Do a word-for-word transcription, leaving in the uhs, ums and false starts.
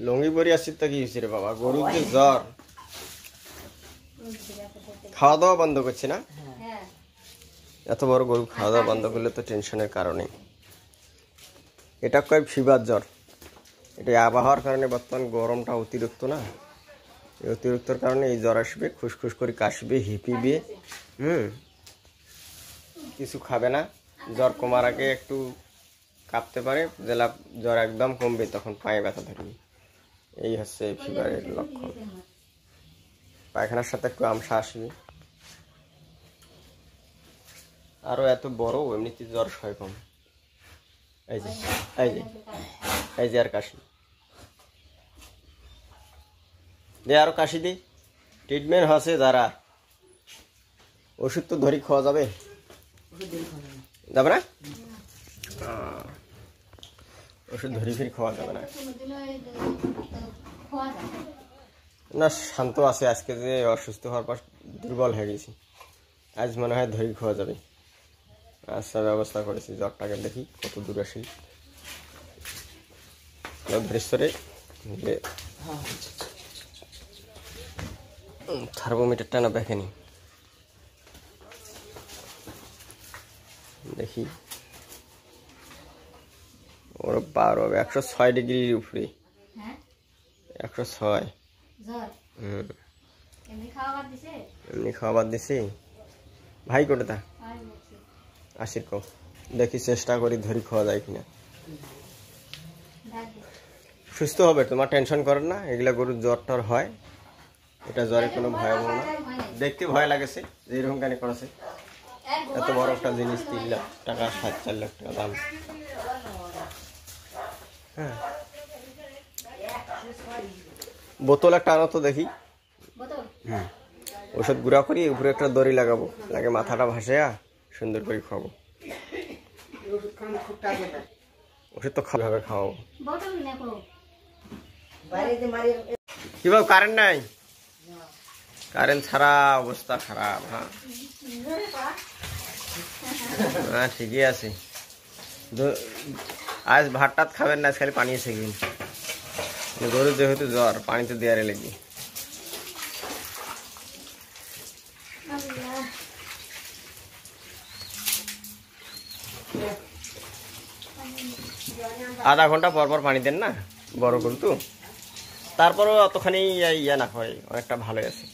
লঙ্গি পরে আসছি তো কি হয়েছে রে বাবা, গরুর যে জ্বর, খাওয়া দাওয়া বন্ধ করছে না? এত বড় গরু খাওয়া দাওয়া বন্ধ করলে তো টেনশনের কারণে। এটা কয় ফিভার জ্বর। এটা আবহাওয়ার কারণে, বর্তমান গরমটা অতিরিক্ত না, এই অতিরিক্তর কারণে এই জ্বর আসবে, খুসখুস করে কাশবে, হিপিবে। হুম কিছু খাবে না, জ্বর কমার আগে একটু কাঁপতে পারে, জেলা জ্বর একদম কমবে তখন পায়ে ব্যথা থাকবে। এই হচ্ছে ফিভারের লক্ষণ। পায়খানার সাথে একটু আমসা আসবে। আরো এত বড়, এমনিতে জ্বর সয় কম। এই যে এই যে এই যে আর কাশি দে, আরো কাশি দি। ট্রিটমেন্ট হচ্ছে যারা, ওষুধ তো ধরি খাওয়া যাবে যাবে না, ওষুধ ধরি ফির খাওয়া যাবে না। না শান্ত আছে, আজকে যে অসুস্থ হওয়ার পর দুর্বল হয়ে গেছি, আজ মনে হয় ধরি খাওয়া যাবে। আচ্ছা ব্যবস্থা করেছি, জ্বরটাকে দেখি কত দূর আসি। ধরেশ্বরে থার্মোমিটারটা না দেখেনি, দেখি ওর বারো, একশো ছয় ডিগ্রির উপরে, একশো ছয়। হম এমনি খাওয়া বাদ দিছি। ভাই কোটে তা আশির কম, দেখি চেষ্টা করি ধরি খাওয়া যায় কিনা। সুস্থ হবে, তোমার টেনশন করেন না, এগুলা গরুর জ্বর টর হয়, এটা জ্বরে কোনো ভয়াবহ না। দেখতে ভয় লাগেছে যে এরকম কেন করেছে, এত বড় একটা জিনিস, তিন লাখ টাকা সাত চার লাখ টাকা দাম। হ্যাঁ বোতল একটা আনো তো দেখি। হুম ওষুধ গুঁড়া করি, উপরে একটা দড়ি লাগাবো, লাগে মাথাটা ভাসাইয়া সুন্দর করে খাবো। ওষুধ তো খাবে খাওয়াবো। কি বাবু কারেন্ট নাই? কারেন্ট ছাড়া অবস্থা খারাপ। হ্যাঁ হ্যাঁ ঠিকই আছে। আজ ভাত টাত খাবেন না, খালি পানি এসে গেল। গরু যেহেতু জ্বর, পানি তো দেওয়ারে লেগে। আধা ঘন্টা পর পর পানি দেন না, বড় গরু তো, তারপরেও অতখানি ইয়া না হয়, অনেকটা ভালো আছে।